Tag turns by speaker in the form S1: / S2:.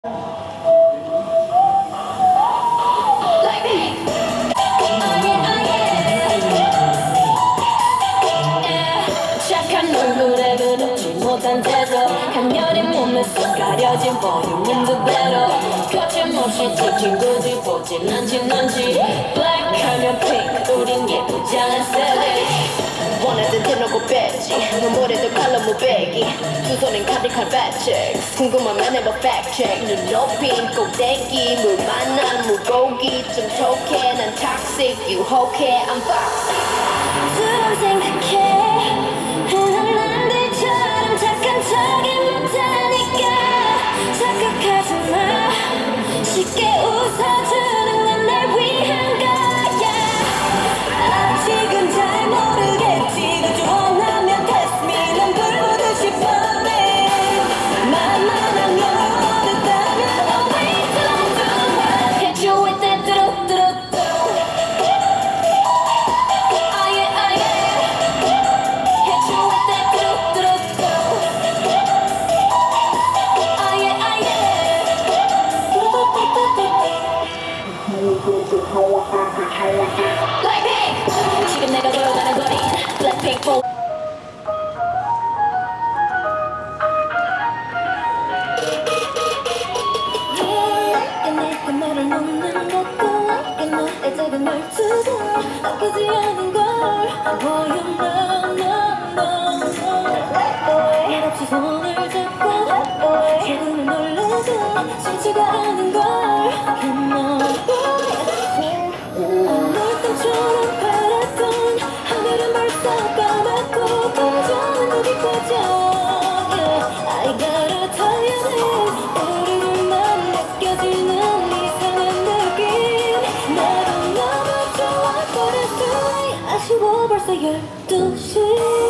S1: 착한 얼굴에 그렇지 못한 태도 강렬히 몸에 쏙 가려진 볼륨은 두 배로 거침없이 찍힌 굳이 보진 않지 넌지 블랙하면 핑크 우린 예쁘지 않은 savage
S2: 원하던 대놓고 뺐지 눈물에도 칼로 무배기 두 손엔 가득한 fact 궁금하면 해봐 fact check 눈 높인 꼭대기 물 만난 물고기 좀 톡해 난 toxic 유혹해 I'm foxy
S1: 두번 생각해 흔한 남들처럼 착한 척이 못하니까 착각하지 마 쉽게 웃어주는 건 날 위한 거야 아직은 잘 모르겠지 그저 원하면 test me 난 불보듯이 burning 만만하면 어렵다면 always don't do it hit you with that 뚜루뚜루뚜 oh yeah hit you with that 뚜루뚜루뚜 oh yeah Blackpink 지금 내가 걸어가는 거린 Blackpink for 내가 너를 놓는 것도 나의 작은 말투도 아끼지 않은 걸 Oh you know no 말 없이 손을 잡고 조금은 놀라도 싫지가 않은 걸 You know 어느때처럼 바랐던 하늘은 벌써 까맣고 감정은 눈이 꺼져 I gotta tell you this 우리들만 느껴지는 이상한 느낌 나도 너무 좋아 But it's too late 아쉬워 벌써 12시